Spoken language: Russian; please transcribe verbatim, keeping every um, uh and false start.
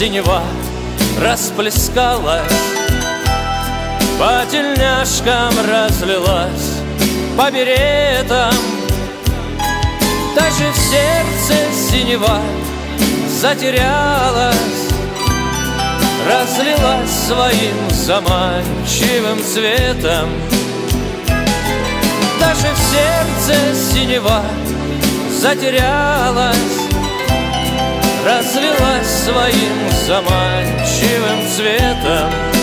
синева расплескалась, по тельняшкам разлилась, по беретам. Даже в сердце синева затерялась, разлилась своим заманчивым цветом. Даже в сердце синева затерялась, разлилась своим заманчивым цветом.